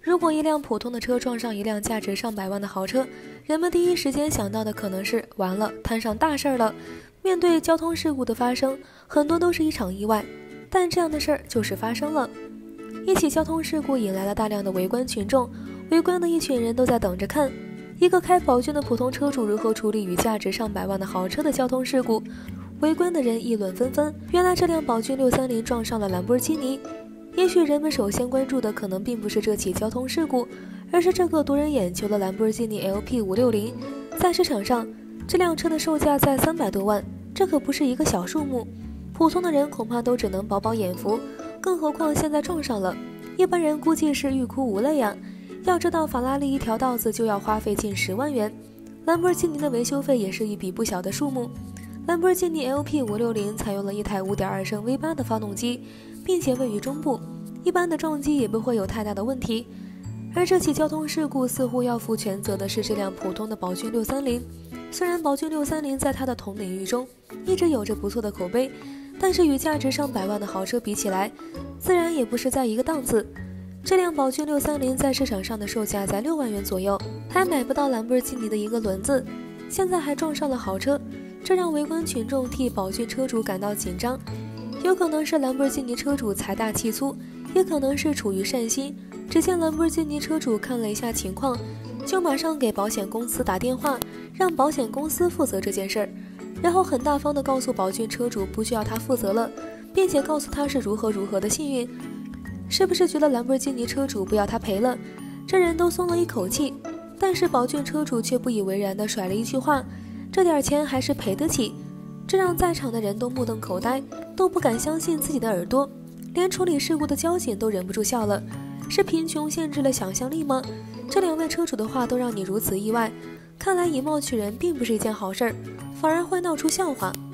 如果一辆普通的车撞上一辆价值上百万的豪车，人们第一时间想到的可能是完了，摊上大事了。面对交通事故的发生，很多都是一场意外，但这样的事儿就是发生了。一起交通事故引来了大量的围观群众，围观的一群人都在等着看一个开宝骏的普通车主如何处理与价值上百万的豪车的交通事故。围观的人议论纷纷，原来这辆宝骏630撞上了兰博基尼。也许人们首先关注的可能并不是这起交通事故，而是这个夺人眼球的兰博基尼 LP560。在市场上，这辆车的售价在300多万，这可不是一个小数目，普通的人恐怕都只能饱饱眼福，更何况现在撞上了，一般人估计是欲哭无泪呀。要知道法拉利一条道子就要花费近10万元，兰博基尼的维修费也是一笔不小的数目。兰博基尼 LP560 采用了一台5.2升 V8 的发动机，并且位于中部，一般的撞击也不会有太大的问题。而这起交通事故似乎要负全责的是这辆普通的宝骏630。虽然宝骏630在它的同领域中一直有着不错的口碑，但是与价值上百万的豪车比起来，自然也不是在一个档次。这辆宝骏630在市场上的售价在6万元左右，还买不到兰博基尼的一个轮子，现在还撞上了豪车，这让围观群众替宝骏车主感到紧张。有可能是兰博基尼车主财大气粗，也可能是出于善心。只见兰博基尼车主看了一下情况，就马上给保险公司打电话，让保险公司负责这件事儿，然后很大方地告诉宝骏车主不需要他负责了，并且告诉他是如何的幸运。是不是觉得兰博基尼车主不要他赔了，这人都松了一口气？但是宝骏车主却不以为然地甩了一句话，这点钱还是赔得起。这让在场的人都目瞪口呆，都不敢相信自己的耳朵，连处理事故的交警都忍不住笑了。是贫穷限制了想象力吗？这2位车主的话都让你如此意外，看来以貌取人并不是一件好事儿，反而会闹出笑话。